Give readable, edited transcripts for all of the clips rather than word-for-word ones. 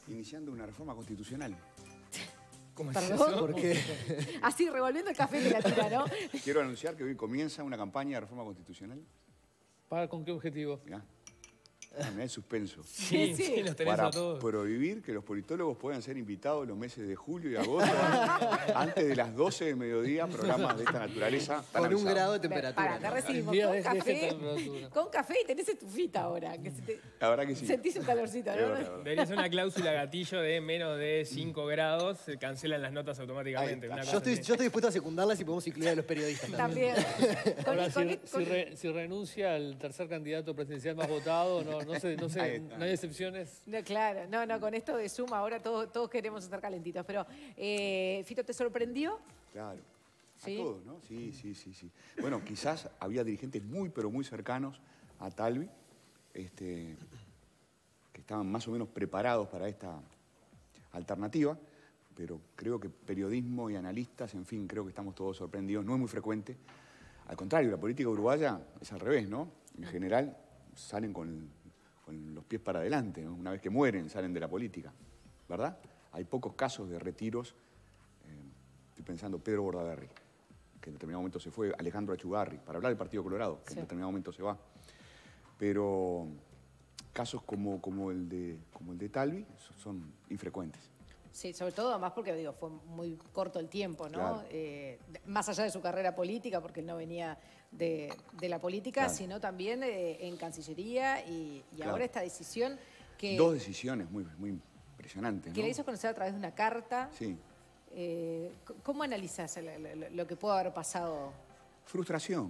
iniciando una reforma constitucional. ¿Cómo es ¿Perdón? eso? ¿Por qué? Así, revolviendo el café de la tira, ¿no? Quiero anunciar que hoy comienza una campaña de reforma constitucional. ¿Con qué objetivo? Mirá, mirá el suspenso. Sí, Sí. sí, los tenés Para a todos. prohibir que los politólogos puedan ser invitados los meses de julio y agosto, antes de las 12 del mediodía, programas de esta naturaleza. tan Con 1 avisados. grado de temperatura. Para, acá ¿no? recibimos Día con de café, temperatura. con café y tenés estufita ahora. Que La verdad que sí. sentís un calorcito, Es ¿no? verdad, es verdad. Debería ser una cláusula gatillo de menos de 5 grados, se cancelan las notas automáticamente. Ahí Una está. Yo cosa estoy, así. yo estoy dispuesto a secundarla si podemos incluir a los periodistas también. También. Ahora, Con- si renuncia al tercer candidato presidencial más votado, no Ahí sé, está. no hay excepciones. No, claro, no, con esto de Suma ahora todos queremos estar calentitos. Pero, Fito, ¿te sorprendió? Claro. ¿Sí? A todos, ¿no? Sí. Bueno, quizás había dirigentes muy, pero muy cercanos a Talvi, que estaban más o menos preparados para esta alternativa, pero creo que periodismo y analistas, en fin, creo que estamos todos sorprendidos. No es muy frecuente. Al contrario, la política uruguaya es al revés, ¿no? En general salen con los pies para adelante, ¿no? Una vez que mueren salen de la política, ¿verdad? Hay pocos casos de retiros. Estoy pensando Pedro Bordaberry, que en determinado momento se fue, Alejandro Achugarri, para hablar del Partido Colorado, que Sí. en determinado momento se va. Pero casos como el de Talvi son infrecuentes. Sí, sobre todo además porque digo, fue muy corto el tiempo, ¿no? Claro. Más allá de su carrera política, porque él no venía de la política, Claro. sino también en Cancillería y Claro. ahora esta decisión que, Dos decisiones muy impresionantes, que ¿no? le hizo conocer a través de una carta. Sí. ¿Cómo analizás lo que pudo haber pasado? Frustración.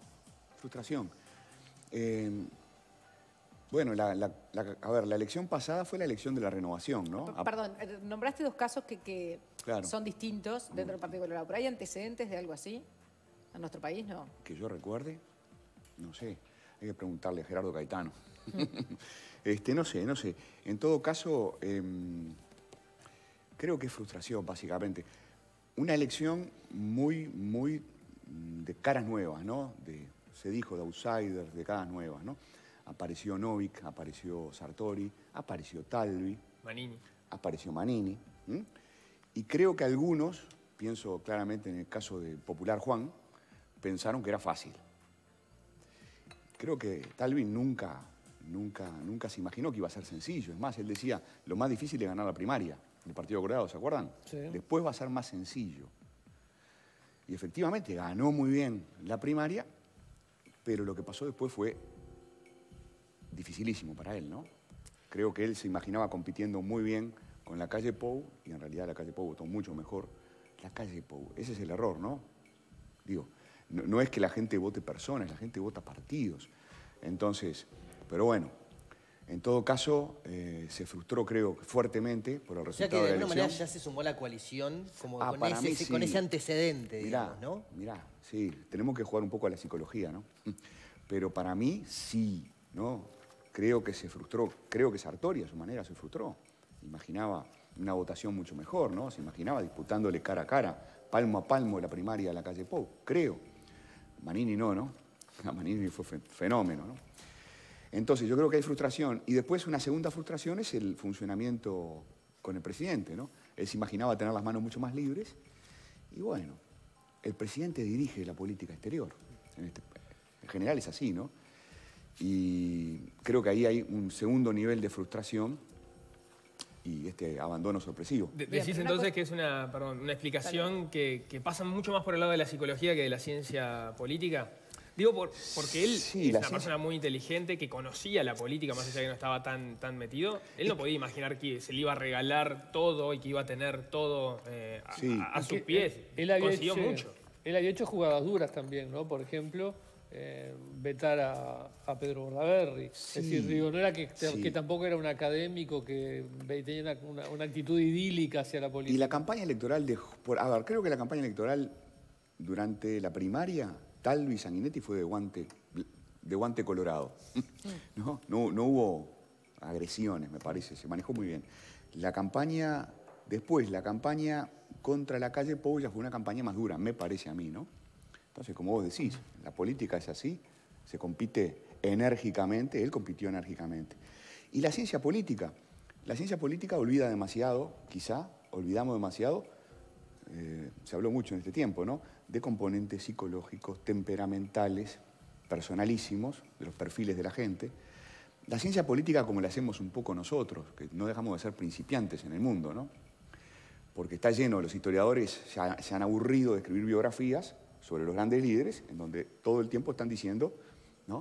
Bueno, a ver, la elección pasada fue la elección de la renovación, ¿no? Perdón, nombraste dos casos que Claro. son distintos dentro del Partido Colorado, pero ¿hay antecedentes de algo así en nuestro país? No. Que yo recuerde, no sé, hay que preguntarle a Gerardo Caetano. No sé. En todo caso, creo que es frustración, básicamente. Una elección muy de caras nuevas, ¿no? Se dijo de outsiders, de caras nuevas, ¿no? Apareció Novik, apareció Sartori, apareció Talvi, Manini. apareció Manini. Y creo que algunos, pienso claramente en el caso de Popular Juan, pensaron que era fácil. Creo que Talvi nunca se imaginó que iba a ser sencillo. Es más, él decía, lo más difícil es ganar la primaria del Partido Colorado, ¿se acuerdan? Sí. Después va a ser más sencillo. Y efectivamente ganó muy bien la primaria, pero lo que pasó después fue dificilísimo para él, ¿no? Creo que él se imaginaba compitiendo muy bien con la calle Pou, y en realidad la calle Pou votó mucho mejor. La calle Pou, ese es el error, ¿no? Digo, no es que la gente vote personas, la gente vota partidos. Entonces, pero bueno, en todo caso, se frustró, creo, fuertemente por el O sea resultado que de de la alguna manera elección. ya se sumó a la coalición como Ah, con, para mí con sí. ese antecedente, Mirá, digamos, ¿no? mirá, sí, tenemos que jugar un poco a la psicología, ¿no? Pero para mí sí, ¿no? Creo que se frustró, creo que Sartori a su manera se frustró. Imaginaba una votación mucho mejor, ¿no? Se imaginaba disputándole cara a cara, palmo a palmo la primaria a la calle Pou, creo. Manini no. A Manini fue fenómeno, ¿no? Entonces yo creo que hay frustración. Y después una segunda frustración es el funcionamiento con el presidente, ¿no? Él se imaginaba tener las manos mucho más libres. Y bueno, el presidente dirige la política exterior. En general es así, ¿no? Y creo que ahí hay un segundo nivel de frustración y este abandono sorpresivo. Decís una entonces cosa- que es una explicación que pasa mucho más por el lado de la psicología que de la ciencia política. Digo, porque él Sí, es la una ciencia- persona muy inteligente que conocía la política, más allá de que no estaba tan metido. Él no podía imaginar que se le iba a regalar todo y que iba a tener todo Sí. a sus pies. Él había Consiguió hecho, mucho. Él había hecho jugadas duras también, ¿no? Por ejemplo, vetar a Pedro Bordaberry. Sí. Es decir, digo, no era Sí. que tampoco era un académico que tenía una actitud idílica hacia la política. Y la campaña electoral a ver, creo que la campaña electoral durante la primaria, Talvi y Sanguinetti fue de guante colorado. No hubo agresiones, me parece, se manejó muy bien. La campaña contra la calle Pou ya fue una campaña más dura, me parece a mí, ¿no? Entonces, como vos decís, la política es así, se compite enérgicamente, él compitió enérgicamente. Y la ciencia política La ciencia política olvida demasiado, quizá, olvidamos demasiado, se habló mucho en este tiempo, ¿no?, de componentes psicológicos, temperamentales, personalísimos, de los perfiles de la gente. La ciencia política como la hacemos un poco nosotros, que no dejamos de ser principiantes en el mundo, ¿no? Porque está lleno, los historiadores se han aburrido de escribir biografías sobre los grandes líderes, en donde todo el tiempo están diciendo, ¿no?,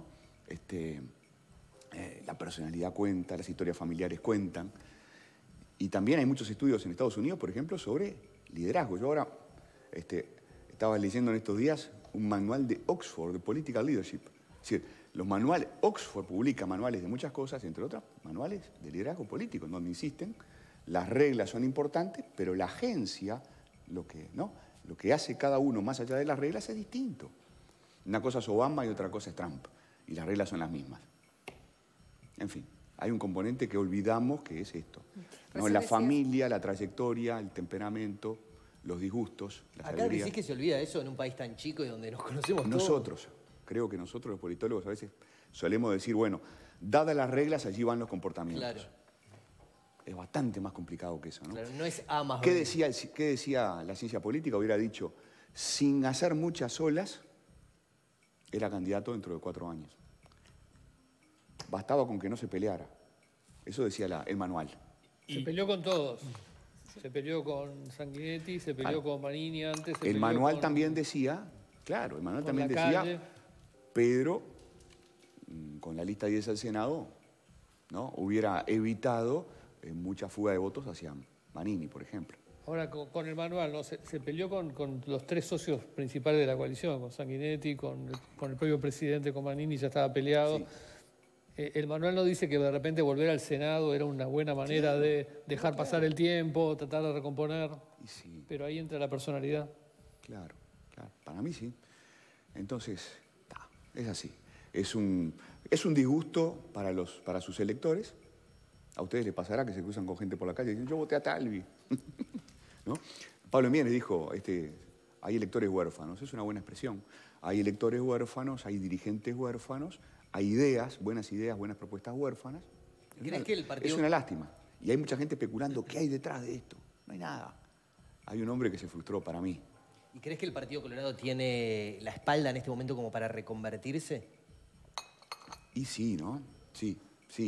la personalidad cuenta, las historias familiares cuentan. Y también hay muchos estudios en Estados Unidos, por ejemplo, sobre liderazgo. Yo ahora estaba leyendo en estos días un manual de Oxford de Political Leadership. Es decir, los manuales, Oxford publica manuales de muchas cosas, entre otras, manuales de liderazgo político, en donde insisten, las reglas son importantes, pero la agencia, lo que hace cada uno más allá de las reglas es distinto. Una cosa es Obama y otra cosa es Trump, y las reglas son las mismas. En fin, hay un componente que olvidamos que es esto, ¿no? La familia, la trayectoria, el temperamento, los disgustos, las Acá alegrías. decís que se olvida eso en un país tan chico y donde nos conocemos todos. Nosotros, creo que nosotros los politólogos a veces solemos decir, bueno, dadas las reglas, allí van los comportamientos. Claro. Es bastante más complicado que eso, ¿no? Claro, no es A más ¿Qué B. decía la ciencia política? Hubiera dicho, sin hacer muchas olas, era candidato dentro de 4 años. Bastaba con que no se peleara. Eso decía el manual. Se peleó con todos. Se peleó con Sanguinetti, se peleó con Manini antes. El manual también decía, claro, el manual también decía, Pedro, con la lista 10 al Senado, ¿no?, hubiera evitado mucha fuga de votos hacia Manini, por ejemplo. Ahora, con el manual, ¿no? Se peleó con los 3 socios principales de la coalición, con Sanguinetti, con el propio presidente, con Manini, ya estaba peleado. Sí. El manual no dice que de repente volver al Senado era una buena manera de dejar pasar el tiempo, tratar de recomponer, sí, pero ahí entra la personalidad. Claro, para mí sí. Entonces, es así. Es un disgusto para sus electores. A ustedes les pasará que se cruzan con gente por la calle y dicen, yo voté a Talvi. ¿No? Pablo Mieres dijo, hay electores huérfanos, es una buena expresión. Hay electores huérfanos, hay dirigentes huérfanos, hay buenas propuestas huérfanas. ¿Crees que el partido... Es una lástima. Y hay mucha gente especulando qué hay detrás de esto. No hay nada. Hay un hombre que se frustró para mí. ¿Y crees que el Partido Colorado tiene la espalda en este momento como para reconvertirse? Y sí, ¿no? Sí.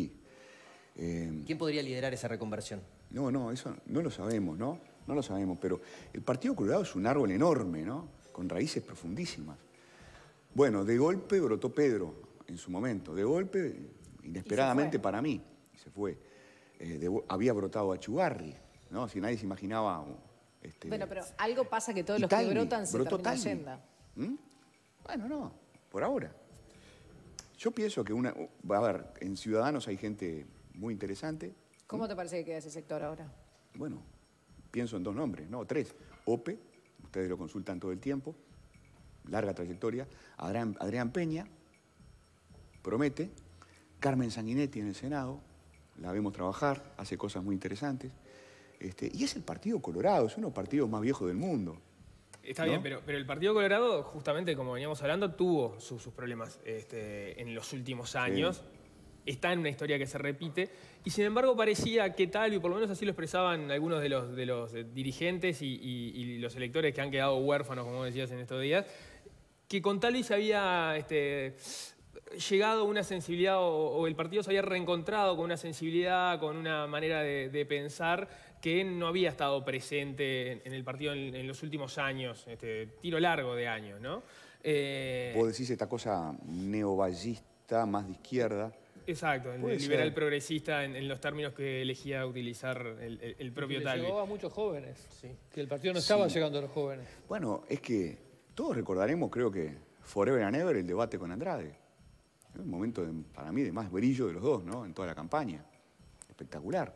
¿Quién podría liderar esa reconversión? No, eso no lo sabemos, ¿no? No lo sabemos, pero el Partido Colorado es un árbol enorme, ¿no?, con raíces profundísimas. Bueno, de golpe brotó Pedro en su momento, de golpe, inesperadamente para mí, se fue. Había brotado Achugarri, ¿no? Si nadie se imaginaba... Bueno, pero algo pasa que todos los Talvi, que brotan se brotó terminan Talvi. yendo. Bueno, no, por ahora. Yo pienso que a ver, en Ciudadanos hay gente muy interesante. ¿Cómo te parece que queda ese sector ahora? Bueno, pienso en 2 nombres, ¿no? 3. Ope, ustedes lo consultan todo el tiempo, larga trayectoria. Adrián Peña, promete. Carmen Sanguinetti en el Senado, la vemos trabajar, hace cosas muy interesantes. Y es el Partido Colorado, es uno de los partidos más viejos del mundo. Está ¿no? bien, pero el Partido Colorado, justamente como veníamos hablando, tuvo sus problemas en los últimos años. Sí. Está en una historia que se repite. Y sin embargo parecía que Talvi, por lo menos así lo expresaban algunos de los dirigentes y los electores que han quedado huérfanos, como decías en estos días, que con Talvi se había llegado a una sensibilidad o el partido se había reencontrado con una sensibilidad, con una manera de pensar que no había estado presente en el partido en los últimos años, tiro largo de años, ¿no? Vos decís esta cosa neovallista, más de izquierda. Exacto, el liberal progresista en los términos que elegía utilizar el propio Talvi. Llegó a muchos jóvenes, sí, que el partido no estaba llegando a los jóvenes. Bueno, es que todos recordaremos, creo que forever and ever, el debate con Andrade. Es un momento, para mí, de más brillo de los dos, ¿no?, en toda la campaña. Espectacular.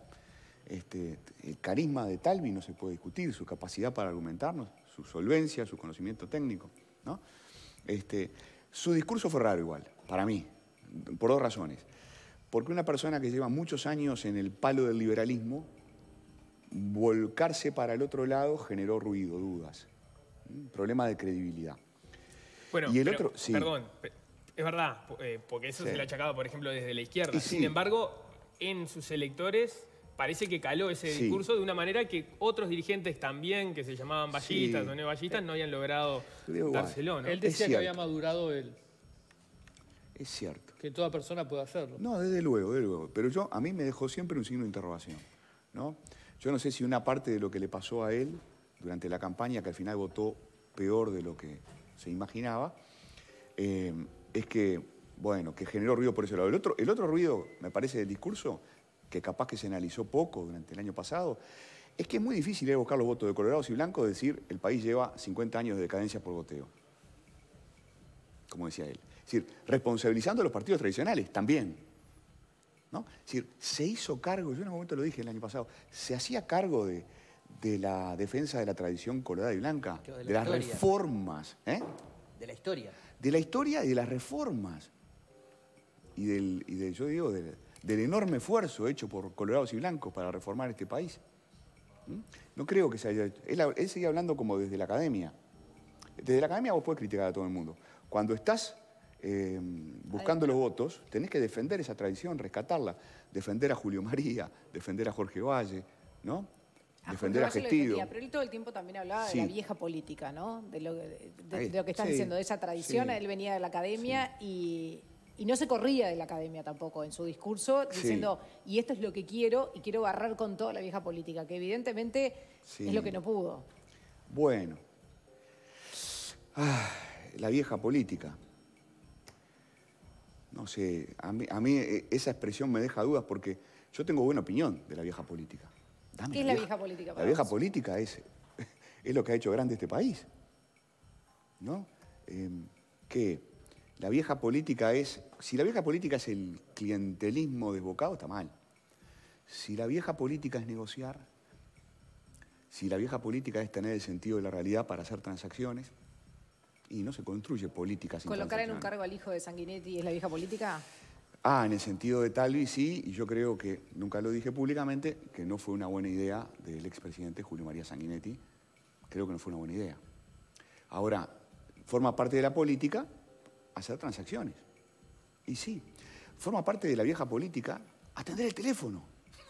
El carisma de Talvi no se puede discutir, su capacidad para argumentarnos, su solvencia, su conocimiento técnico, ¿no? Su discurso fue raro igual, para mí, por 2 razones. Porque una persona que lleva muchos años en el palo del liberalismo, volcarse para el otro lado generó ruido, dudas. Problema de credibilidad. Bueno, y el otro, sí. Perdón, es verdad, porque eso se le ha achacado, por ejemplo, desde la izquierda. Sí. Sin embargo, en sus electores parece que caló ese Sí. discurso de una manera que otros dirigentes también, que se llamaban vallistas Sí. o neovallistas, no habían logrado Creo igual. dárselo, ¿no? Él decía que cierto. había madurado él, Es cierto. que toda persona puede hacerlo. No, desde luego, desde luego. Pero a mí me dejó siempre un signo de interrogación, ¿no? Yo no sé si una parte de lo que le pasó a él durante la campaña, que al final votó peor de lo que se imaginaba, es que, bueno, que generó ruido por ese lado. El otro ruido, me parece, del discurso, que capaz que se analizó poco durante el año pasado, es que es muy difícil ir a buscar los votos de colorados y blancos, decir, el país lleva 50 años de decadencia por goteo, como decía él. Es decir, responsabilizando a los partidos tradicionales también, ¿no? Es decir, se hizo cargo, yo en un momento lo dije el año pasado, se hacía cargo de la defensa de la tradición colorada y blanca, Claro, de la de las historia. reformas, De la historia. de la historia y de las reformas, yo digo, del enorme esfuerzo hecho por colorados y blancos para reformar este país. No creo que se haya hecho. Él sigue hablando como desde la academia. Desde la academia vos podés criticar a todo el mundo. Cuando estás buscando los votos, tenés que defender esa tradición, rescatarla, defender a Julio María, defender a Jorge Valle, ¿no? Defender a Jorge Valle lo Gestido. defendía, pero él todo el tiempo también hablaba Sí. de la vieja política, ¿no? De lo que estás Sí, diciendo, de esa tradición. sí. Él venía de la academia y no se corría de la academia tampoco en su discurso, Sí. diciendo, y esto es lo que quiero, y quiero barrar con toda la vieja política, que evidentemente Sí. es lo que no pudo. Bueno. La vieja política. No sé, a mí esa expresión me deja dudas porque yo tengo buena opinión de la vieja política. Dame ¿Qué es la vieja política La para vieja vos? política es lo que ha hecho grande este país, ¿no? Que la vieja política si la vieja política es el clientelismo desbocado, está mal. Si la vieja política es negociar, si la vieja política es tener el sentido de la realidad para hacer transacciones, y no se construye política sin ¿Colocar en un transacciones. cargo al hijo de Sanguinetti es la vieja política? En el sentido de Talvi sí, y yo creo que, nunca lo dije públicamente, que no fue una buena idea del expresidente Julio María Sanguinetti. Creo que no fue una buena idea. Ahora, forma parte de la política hacer transacciones. Y sí, forma parte de la vieja política atender el teléfono.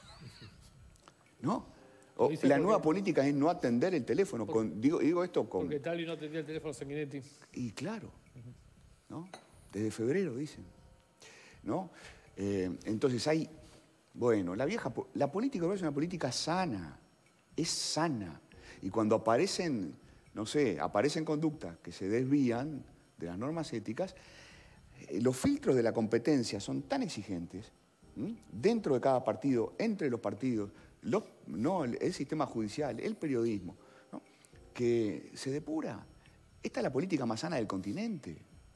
¿No? Lo dice La porque- nueva política es no atender el teléfono. Digo esto con... Porque Talvi no atendía el teléfono a Sanguinetti. Y claro, ¿no? Desde febrero, dicen. ¿No? Entonces hay, bueno, la política es una política sana, es sana. Y cuando aparecen, no sé, aparecen conductas que se desvían de las normas éticas, los filtros de la competencia son tan exigentes, dentro de cada partido, entre los partidos, el sistema judicial, el periodismo, ¿no? Que se depura. Esta es la política más sana del continente.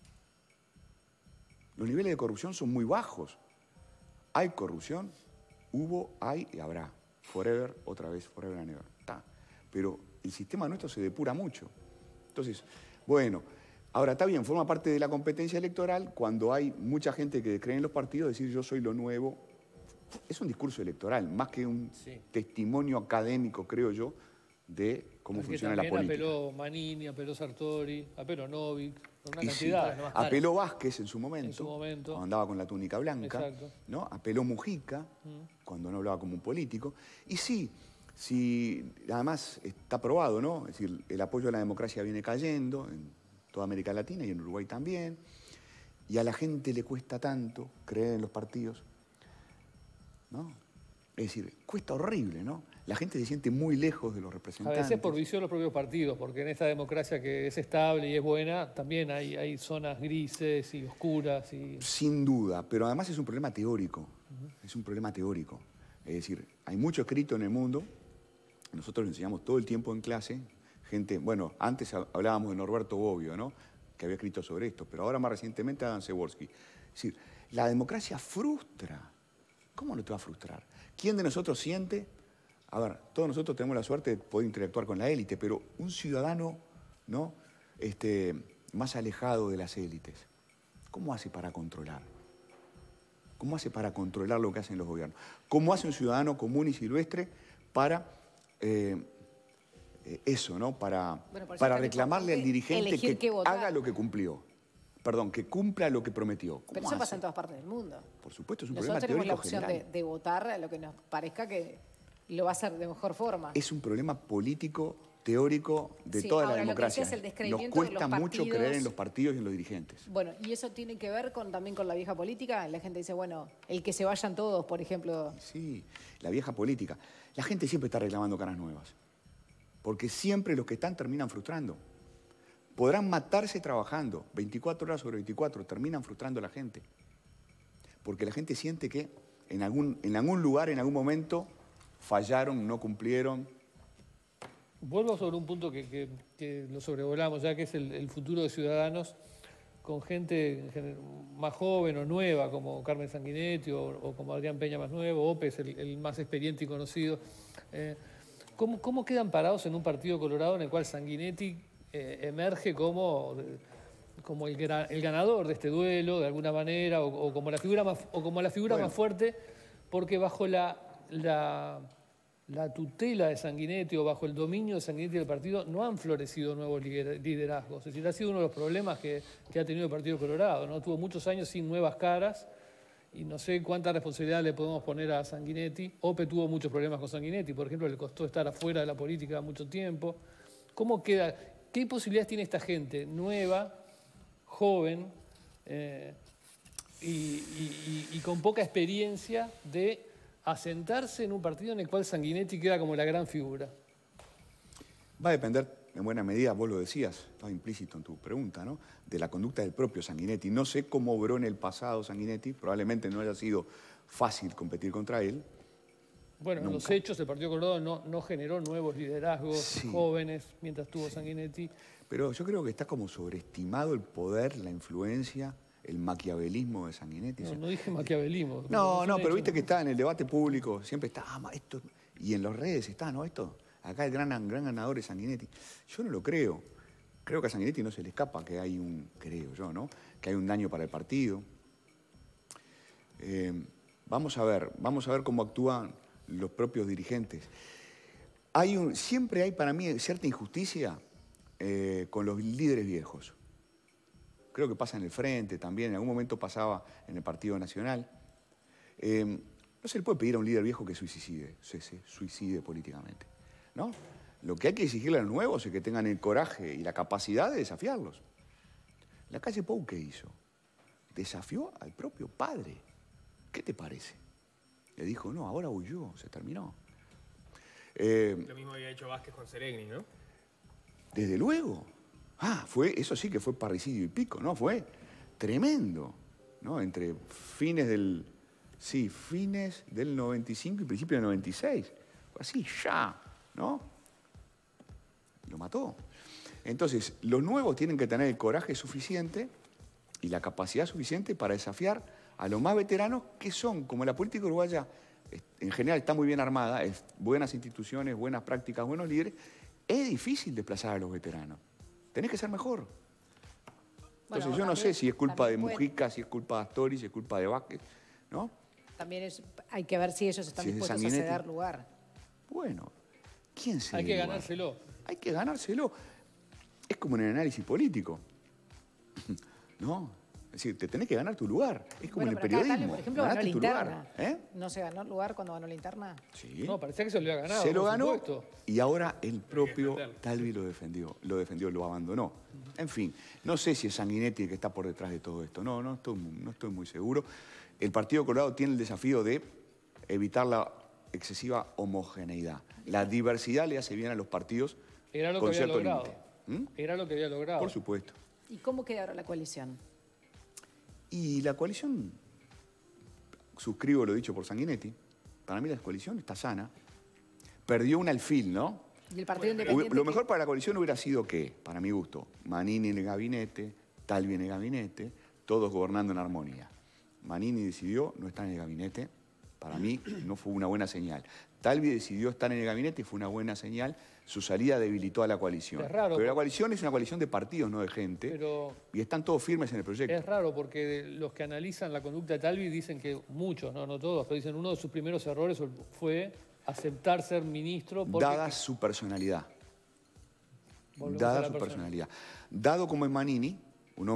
Los niveles de corrupción son muy bajos. Hay corrupción, hubo, hay y habrá. Forever, otra vez, forever and ever. Está. Pero el sistema nuestro se depura mucho. Entonces, bueno, ahora está bien, forma parte de la competencia electoral cuando hay mucha gente que cree en los partidos, decir yo soy lo nuevo. Es un discurso electoral, más que un testimonio académico, creo yo, de cómo Porque funciona la también política. apeló Manini, apeló Sartori, apeló Novik, una Y cantidad. sí, apeló Vázquez en su En su momento, momento. cuando andaba con la túnica blanca, Exacto. ¿no? Apeló Mujica, cuando no hablaba como un político. Y sí, además está probado, ¿no? Es decir, el apoyo a la democracia viene cayendo en toda América Latina y en Uruguay también. Y a la gente le cuesta tanto creer en los partidos, ¿no? Es decir, cuesta horrible, ¿no? La gente se siente muy lejos de los A representantes. veces por visión de los propios partidos, porque en esta democracia que es estable y es buena, también hay zonas grises y oscuras. Sin duda, pero además es un problema teórico. Es un problema teórico. Es decir, hay mucho escrito en el mundo. Nosotros lo enseñamos todo el tiempo en clase. Gente, bueno, antes hablábamos de Norberto Bobbio, ¿no? Que había escrito sobre esto, pero ahora más recientemente Adam Przeworski. Es decir, la democracia frustra. ¿Cómo no te va a frustrar? ¿Quién de nosotros siente? A ver, todos nosotros tenemos la suerte de poder interactuar con la élite, pero un ciudadano, ¿no? Más alejado de las élites, ¿cómo hace para controlar? ¿Cómo hace para controlar lo que hacen los gobiernos? ¿Cómo hace un ciudadano común y silvestre para eso, ¿no? Para Bueno, por eso es para tan reclamarle al importante dirigente elegir que qué votar. haga lo que cumplió. perdón, que cumpla lo que prometió. Pero eso pasa en todas partes del mundo. Por supuesto, es un Nosotros problema tenemos la teórico opción general. de votar a lo que nos parezca que lo va a hacer de mejor forma. Es un problema político, teórico de Sí, toda ahora, la lo que democracia. decía es el Nos descreimiento de cuesta los mucho partidos. creer en los partidos y en los dirigentes. Bueno, ¿y eso tiene que ver también con la vieja política? La gente dice, bueno, el que se vayan todos, por ejemplo. Sí, la vieja política. La gente siempre está reclamando caras nuevas. Porque siempre los que están terminan frustrando. Podrán matarse trabajando, 24 horas sobre 24, terminan frustrando a la gente. Porque la gente siente que en algún lugar, en algún momento, fallaron, no cumplieron. Vuelvo sobre un punto que lo sobrevolamos ya, que es el futuro de Ciudadanos, con gente más joven o nueva, como Carmen Sanguinetti o como Adrián Peña más nuevo, Opes, el más experiente y conocido. ¿Cómo quedan parados en un partido colorado en el cual Sanguinetti emerge como el ganador de este duelo, de alguna manera, o como la figura más fuerte, porque bajo la tutela de Sanguinetti o bajo el dominio de Sanguinetti del partido no han florecido nuevos liderazgos? Es decir, ha sido uno de los problemas que ha tenido el Partido Colorado, ¿no? Tuvo muchos años sin nuevas caras y no sé cuánta responsabilidad le podemos poner a Sanguinetti. Ope tuvo muchos problemas con Sanguinetti, por ejemplo, le costó estar afuera de la política mucho tiempo. ¿Cómo queda? ¿Qué posibilidades tiene esta gente nueva, joven y con poca experiencia de asentarse en un partido en el cual Sanguinetti queda como la gran figura? Va a depender, en buena medida, vos lo decías, estaba implícito en tu pregunta, ¿no?, de la conducta del propio Sanguinetti. No sé cómo obró en el pasado Sanguinetti, probablemente no haya sido fácil competir contra él. Bueno, en los hechos el Partido Colorado no generó nuevos liderazgos jóvenes mientras tuvo Sanguinetti. Pero yo creo que está como sobreestimado el poder, la influencia, el maquiavelismo de Sanguinetti. No dije maquiavelismo. No, pero viste que está en el debate público, siempre está, esto, y en las redes está, ¿no? Esto, acá el gran ganador es Sanguinetti. Yo no lo creo. Creo que a Sanguinetti no se le escapa que hay que hay un daño para el partido. Vamos a ver cómo actúan los propios dirigentes. Siempre hay para mí cierta injusticia con los líderes viejos. Creo que pasa en el Frente también, en algún momento pasaba en el Partido Nacional. No se le puede pedir a un líder viejo que se suicide políticamente, ¿no? Lo que hay que exigirle a los nuevos es que tengan el coraje y la capacidad de desafiarlos. La calle Pou, ¿qué hizo? Desafió al propio padre. ¿Qué te parece? Le dijo, no, ahora voy yo, se terminó. Lo mismo había hecho Vázquez con Seregni, ¿no? Desde luego. Eso sí que fue parricidio y pico, ¿no? Fue tremendo, ¿no? Entre fines del 95 y principios del 96. Fue así, ya, ¿no? Lo mató. Entonces, los nuevos tienen que tener el coraje suficiente y la capacidad suficiente para desafiar a los más veteranos, que son, como la política uruguaya en general está muy bien armada, buenas instituciones, buenas prácticas, buenos líderes, es difícil desplazar a los veteranos. Tenés que ser mejor. Entonces, yo no sé si es culpa de Mujica, si es culpa de Astori, si es culpa de Vázquez, ¿no? También hay que ver si ellos están dispuestos a ceder lugar. Bueno, ¿quién cede Hay que lugar? ganárselo. Hay que ganárselo. Es como en el análisis político, ¿no? Es decir, te tenés que ganar tu lugar. Es como en el pero acá periodismo. Talvi, por ejemplo, ganó la Ganaste tu interna. lugar. ¿No se ganó el lugar cuando ganó la interna? Sí. No, parecía que se lo había ganado. Se lo por ganó supuesto. y ahora el propio defenderlo. Talvi lo defendió, lo abandonó. En fin, no sé si es Sanguinetti el que está por detrás de todo esto. No estoy muy seguro. El Partido Colorado tiene el desafío de evitar la excesiva homogeneidad. La diversidad le hace bien a los partidos Era lo que con había cierto logrado. límite. Era lo que había logrado. Por supuesto. ¿Y cómo queda ahora la coalición? Y la coalición, suscribo lo dicho por Sanguinetti, para mí la coalición está sana. Perdió un alfil, ¿no? ¿Y el Partido Independiente? Lo mejor para la coalición hubiera sido que, para mi gusto, Manini en el gabinete, Talvi en el gabinete, todos gobernando en armonía. Manini decidió no estar en el gabinete, para mí no fue una buena señal. Talvi decidió estar en el gabinete y fue una buena señal. Su salida debilitó a la coalición. Es raro, pero la coalición es una coalición de partidos, no de gente. Pero y están todos firmes en el proyecto. es raro porque los que analizan la conducta de Talvi dicen que muchos, no todos, pero dicen uno de sus primeros errores fue aceptar ser ministro porque... Dada su personalidad. Volvemos a Dada la su persona. personalidad. Dado como es Manini, un hombre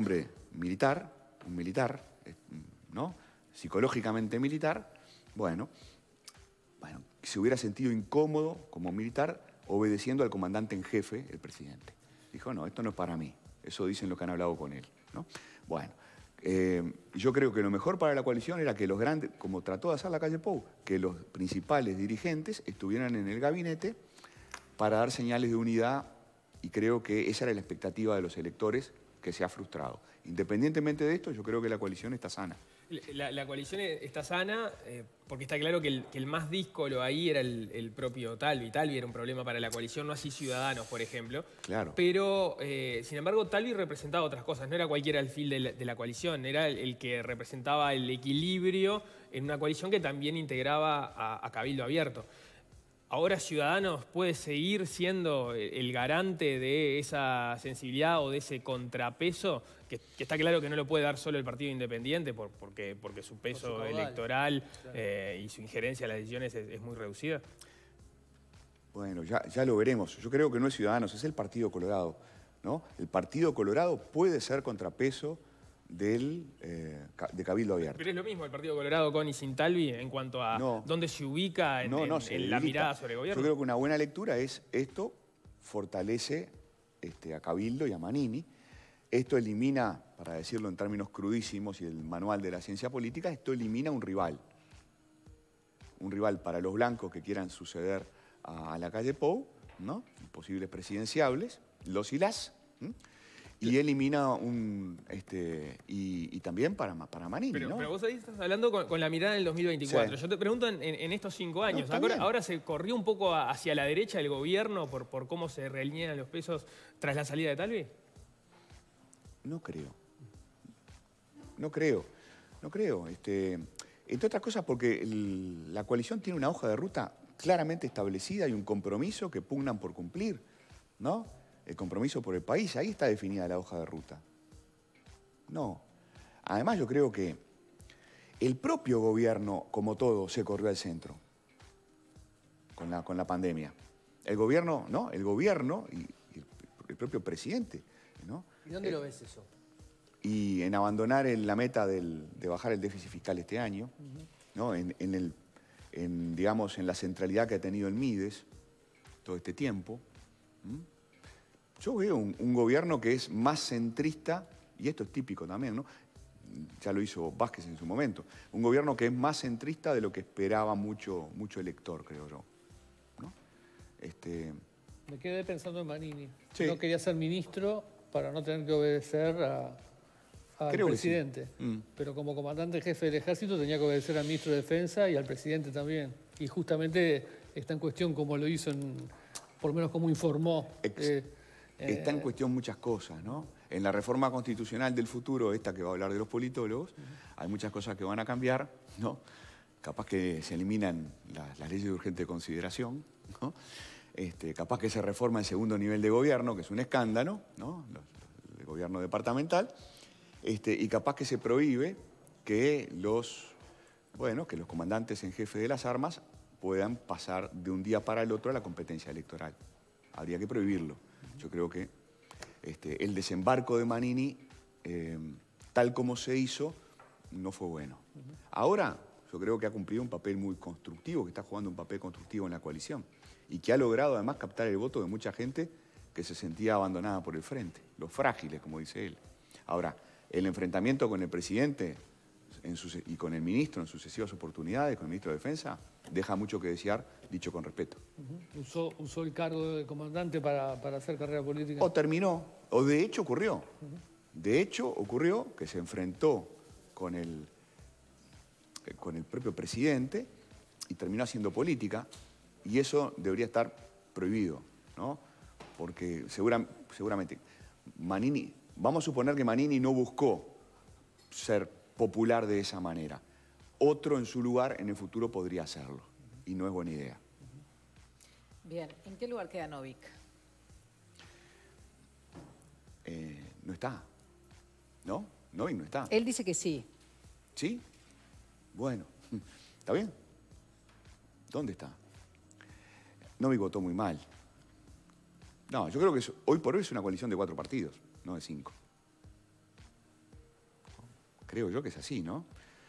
militar, un militar, ¿no? Psicológicamente militar, bueno, se hubiera sentido incómodo como militar obedeciendo al comandante en jefe, el presidente. Dijo, no, esto no es para mí. Eso dicen los que han hablado con él, ¿no? Bueno, yo creo que lo mejor para la coalición era que los grandes, como trató de hacer la calle Pou, que los principales dirigentes estuvieran en el gabinete para dar señales de unidad, y creo que esa era la expectativa de los electores, que se ha frustrado. Independientemente de esto, yo creo que la coalición está sana. La coalición está sana porque está claro que el más díscolo ahí era el propio Talvi. Talvi era un problema para la coalición, no así Ciudadanos, por ejemplo. Claro. Pero, sin embargo, Talvi representaba otras cosas. No era cualquiera el fil de la coalición, era el que representaba el equilibrio en una coalición que también integraba a Cabildo Abierto. Ahora Ciudadanos puede seguir siendo el garante de esa sensibilidad o de ese contrapeso, que está claro que no lo puede dar solo el Partido Independiente porque su peso caudal, electoral claro. y su injerencia en las decisiones es muy reducida. Bueno, ya lo veremos. Yo creo que no es Ciudadanos, es el Partido Colorado, ¿no? El Partido Colorado puede ser contrapeso de Cabildo Abierto. Pero es lo mismo el Partido Colorado con y sin Talvi en cuanto a dónde se ubica en la mirada sobre el gobierno. Yo creo que una buena lectura es esto fortalece a Cabildo y a Manini. Esto elimina, para decirlo en términos crudísimos y el manual de la ciencia política, esto elimina un rival. Un rival para los blancos que quieran suceder a la calle Pou, ¿no? Posibles presidenciables, los y las. Y elimina y también para Manini, pero, ¿no? pero vos ahí estás hablando con la mirada del 2024. Sí. Yo te pregunto en estos 5 años. No, ahora se corrió un poco hacia la derecha el gobierno por cómo se realinean los pesos tras la salida de Talvi. No creo. Entre otras cosas porque la coalición tiene una hoja de ruta claramente establecida y un compromiso que pugnan por cumplir, ¿no? El compromiso por el país, ahí está definida la hoja de ruta. No. Además, yo creo que el propio gobierno, como todo, se corrió al centro con la pandemia. El gobierno, ¿no? El gobierno y el propio presidente, ¿no? ¿Y dónde lo ves eso? Y en abandonar la meta de bajar el déficit fiscal este año, ¿no? Digamos, en la centralidad que ha tenido el Mides todo este tiempo. Yo veo un gobierno que es más centrista, y esto es típico también, ¿no? Ya lo hizo Vázquez en su momento, un gobierno que es más centrista de lo que esperaba mucho elector, creo yo, ¿no? Me quedé pensando en Manini. Sí. No quería ser ministro para no tener que obedecer al presidente. Sí. Pero como comandante jefe del ejército tenía que obedecer al ministro de Defensa y al presidente también. Y justamente está en cuestión cómo lo hizo, por lo menos cómo informó. Está en cuestión muchas cosas, ¿no? En la reforma constitucional del futuro, esta que va a hablar de los politólogos, hay muchas cosas que van a cambiar, ¿no? Capaz que se eliminan las leyes de urgente consideración, ¿no? Capaz que se reforma el segundo nivel de gobierno, que es un escándalo, ¿no? El gobierno departamental, y capaz que se prohíbe que los comandantes en jefe de las armas puedan pasar de un día para el otro a la competencia electoral. Habría que prohibirlo. Yo creo que el desembarco de Manini, tal como se hizo, no fue bueno. Ahora, yo creo que ha cumplido un papel muy constructivo, que está jugando un papel constructivo en la coalición y que ha logrado además captar el voto de mucha gente que se sentía abandonada por el frente, los frágiles, como dice él. Ahora, el enfrentamiento con el presidente y con el ministro en sucesivas oportunidades, con el ministro de Defensa, deja mucho que desear, dicho con respeto. Usó el cargo de comandante para hacer carrera política. O terminó, o de hecho ocurrió. De hecho ocurrió que se enfrentó con el propio presidente y terminó haciendo política, y eso debería estar prohibido, ¿no? Porque seguramente Manini, vamos a suponer que Manini no buscó ser popular de esa manera. Otro en su lugar en el futuro podría hacerlo, y no es buena idea. Bien, ¿en qué lugar queda Novik? No está. ¿No? Novik no está. Él dice que sí. ¿Sí? Bueno, ¿está bien? ¿Dónde está? Novik votó muy mal. No, yo creo que hoy por hoy es una coalición de 4 partidos, no de 5. Creo yo que es así, ¿no?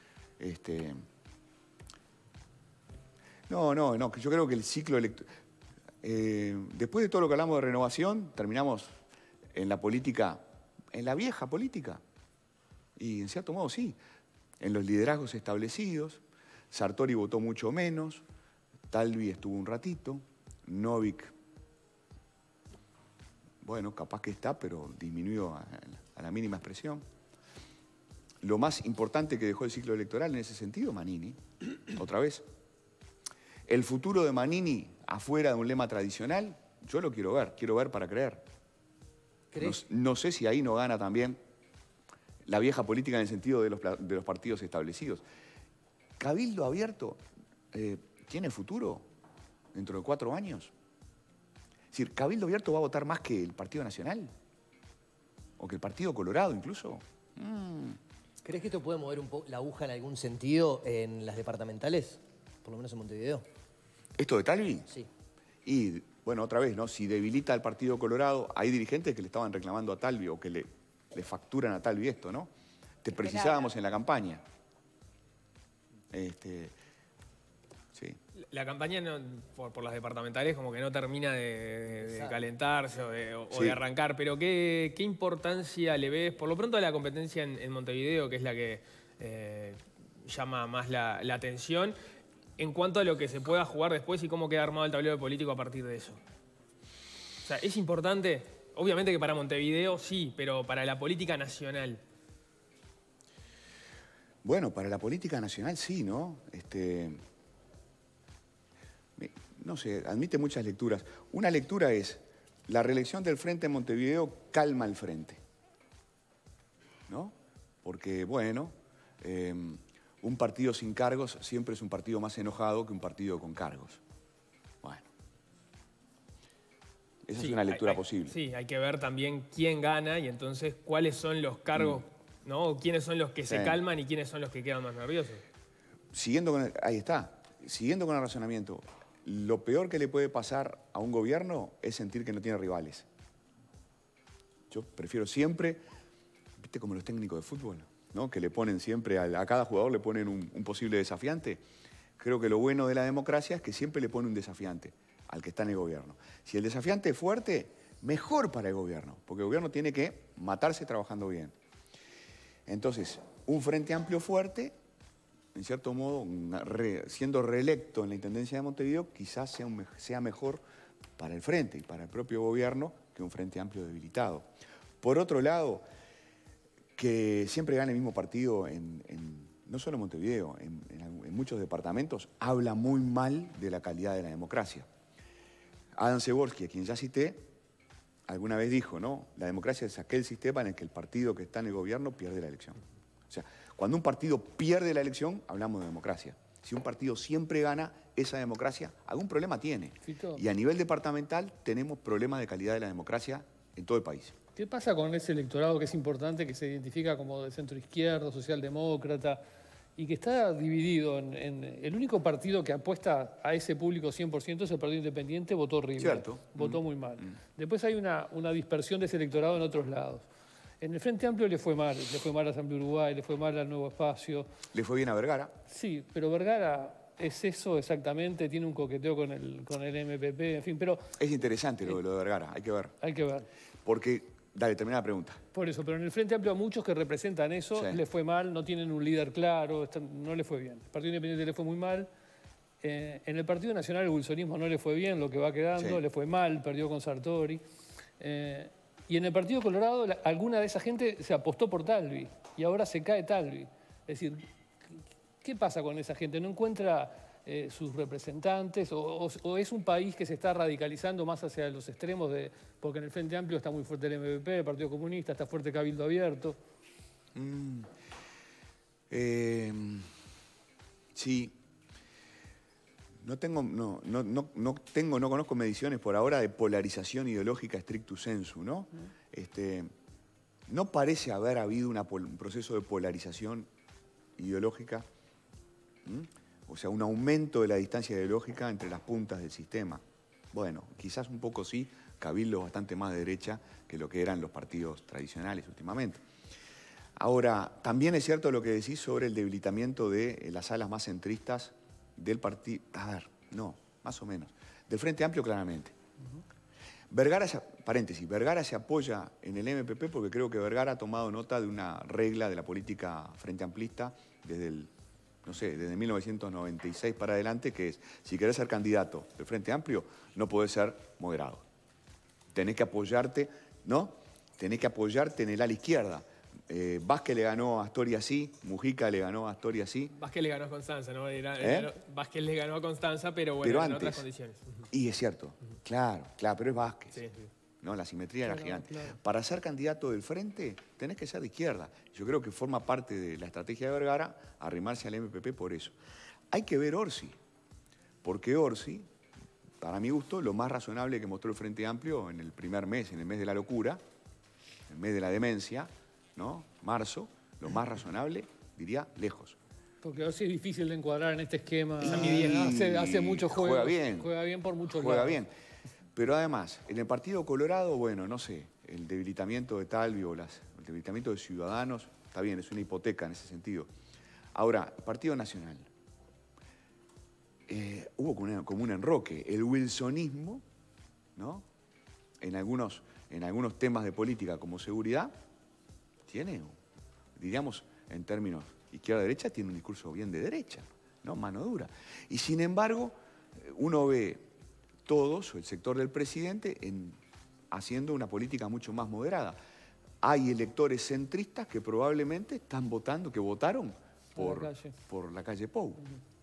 No, yo creo que el ciclo electoral... después de todo lo que hablamos de renovación, terminamos en la política, en la vieja política. Y en cierto modo sí, en los liderazgos establecidos. Sartori votó mucho menos, Talvi estuvo un ratito, Novik, bueno, capaz que está, pero disminuyó a la mínima expresión. Lo más importante que dejó el ciclo electoral en ese sentido, Manini, otra vez. El futuro de Manini afuera de un lema tradicional, yo lo quiero ver para creer. No sé si ahí no gana también la vieja política en el sentido de los partidos establecidos. ¿Cabildo abierto tiene futuro dentro de 4 años? Es decir, ¿Cabildo abierto va a votar más que el Partido Nacional? ¿O que el Partido Colorado incluso? ¿Crees que esto puede mover un poco la aguja en algún sentido en las departamentales? Por lo menos en Montevideo. ¿Esto de Talvi? Sí. Y, bueno, otra vez, ¿no? Si debilita al Partido Colorado, hay dirigentes que le estaban reclamando a Talvi o que le facturan a Talvi esto, ¿no? Te precisábamos en la campaña. Sí. La campaña por las departamentales como que no termina de calentarse o Sí. de arrancar, pero ¿qué importancia le ves, por lo pronto, a la competencia en Montevideo, que es la que llama más la atención, en cuanto a lo que se pueda jugar después y cómo queda armado el tablero político a partir de eso? O sea, ¿es importante? Obviamente que para Montevideo sí, pero para la política nacional. Bueno, para la política nacional sí, ¿no? No sé, admite muchas lecturas. Una lectura es, la reelección del Frente en Montevideo calma el Frente, ¿no? Porque, bueno, un partido sin cargos siempre es un partido más enojado que un partido con cargos. Bueno, esa es una lectura posible. Sí, hay que ver también quién gana y entonces cuáles son los cargos, ¿no? ¿Quiénes son los que se calman y quiénes son los que quedan más nerviosos? Ahí está, siguiendo con el razonamiento, lo peor que le puede pasar a un gobierno es sentir que no tiene rivales. Yo prefiero siempre, viste como los técnicos de fútbol, ¿no? Que le ponen siempre, a cada jugador le ponen un posible desafiante. Creo que lo bueno de la democracia es que siempre le pone un desafiante al que está en el gobierno. Si el desafiante es fuerte, mejor para el gobierno, porque el gobierno tiene que matarse trabajando bien. Entonces, un Frente Amplio fuerte, en cierto modo, siendo reelecto en la Intendencia de Montevideo, quizás sea mejor para el Frente y para el propio gobierno que un Frente Amplio debilitado. Por otro lado, que siempre gane el mismo partido, no solo en Montevideo, en muchos departamentos, habla muy mal de la calidad de la democracia. Adam Przeworski, a quien ya cité, alguna vez dijo, ¿no? La democracia es aquel sistema en el que el partido que está en el gobierno pierde la elección. O sea, cuando un partido pierde la elección, hablamos de democracia. Si un partido siempre gana, esa democracia algún problema tiene. Fito. Y a nivel departamental tenemos problemas de calidad de la democracia en todo el país. ¿Qué pasa con ese electorado que es importante, que se identifica como de centro izquierdo, socialdemócrata, y que está dividido en el único partido que apuesta a ese público 100% es el Partido Independiente, votó horrible, Cierto. votó muy mal. Después hay una dispersión de ese electorado en otros lados. En el Frente Amplio le fue mal a Asamblea Uruguay, le fue mal al Nuevo Espacio. ¿Le fue bien a Vergara? Sí, pero Vergara es eso exactamente, tiene un coqueteo con el MPP, en fin, pero... Es interesante lo de Vergara, hay que ver. Hay que ver. Porque, dale, termina la pregunta. Por eso, pero en el Frente Amplio a muchos que representan eso Sí. les fue mal, no tienen un líder claro, no les fue bien. El Partido Independiente le fue muy mal. En el Partido Nacional el wilsonismo no le fue bien, lo que va quedando, Sí. le fue mal, perdió con Sartori. Y en el Partido Colorado alguna de esa gente se apostó por Talvi y ahora se cae Talvi. Es decir, ¿qué pasa con esa gente? ¿No encuentra sus representantes o es un país que se está radicalizando más hacia los extremos? Porque en el Frente Amplio está muy fuerte el MPP, el Partido Comunista, está fuerte Cabildo Abierto. Sí. No conozco mediciones por ahora de polarización ideológica stricto sensu, ¿no? No parece haber habido un proceso de polarización ideológica, o sea, un aumento de la distancia ideológica entre las puntas del sistema. Bueno, quizás un poco sí, Cabildo es bastante más de derecha que lo que eran los partidos tradicionales últimamente. Ahora, también es cierto lo que decís sobre el debilitamiento de las alas más centristas del partido. A ver, no, más o menos. Del Frente Amplio, claramente. Vergara se apoya en el MPP porque creo que Vergara ha tomado nota de una regla de la política frente amplista desde desde 1996 para adelante, que es, si querés ser candidato del Frente Amplio, no podés ser moderado. Tenés que apoyarte, ¿no? Tenés que apoyarte en el ala izquierda. Vázquez le ganó a Astori sí, Mujica le ganó a Astori sí. Vázquez le ganó a Constanza, ¿no? Vázquez le ganó a Constanza, pero bueno, pero en antes, otras condiciones. Y es cierto, claro, pero es Vázquez. Sí, sí. ¿No? La simetría era gigante. Claro. Para ser candidato del Frente, tenés que ser de izquierda. Yo creo que forma parte de la estrategia de Vergara arrimarse al MPP por eso. Hay que ver Orsi, porque Orsi, para mi gusto, lo más razonable que mostró el Frente Amplio en el primer mes, en el mes de la locura, el mes de la demencia, ¿no? Marzo, lo más razonable, diría, lejos. Porque ahora sí es difícil de encuadrar en este esquema. Y Hace muchos juegos. Juega bien por muchos juega lados. bien. Pero además, en el Partido Colorado, bueno, no sé, el debilitamiento de Talvi el debilitamiento de Ciudadanos, está bien, es una hipoteca en ese sentido. Ahora, el Partido Nacional. Hubo como un enroque. El wilsonismo, ¿no? En algunos temas de política como seguridad, tiene, diríamos, en términos izquierda-derecha, tiene un discurso bien de derecha, ¿no? Mano dura. Y sin embargo, uno ve todos, o el sector del presidente, haciendo una política mucho más moderada. Hay electores centristas que probablemente están votando, que votaron por la calle Pou.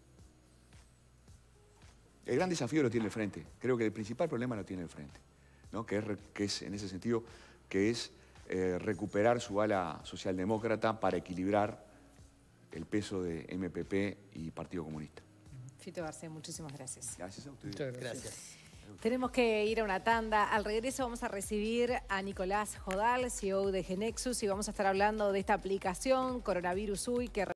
El gran desafío lo tiene el Frente. Creo que el principal problema lo tiene el Frente, ¿no? Que es en ese sentido, que es recuperar su ala socialdemócrata para equilibrar el peso de MPP y Partido Comunista. Fito Garcés, muchísimas gracias. Gracias a ustedes. Muchas gracias. Gracias. Tenemos que ir a una tanda. Al regreso vamos a recibir a Nicolás Jodal, CEO de Genexus, y vamos a estar hablando de esta aplicación Coronavirus UI que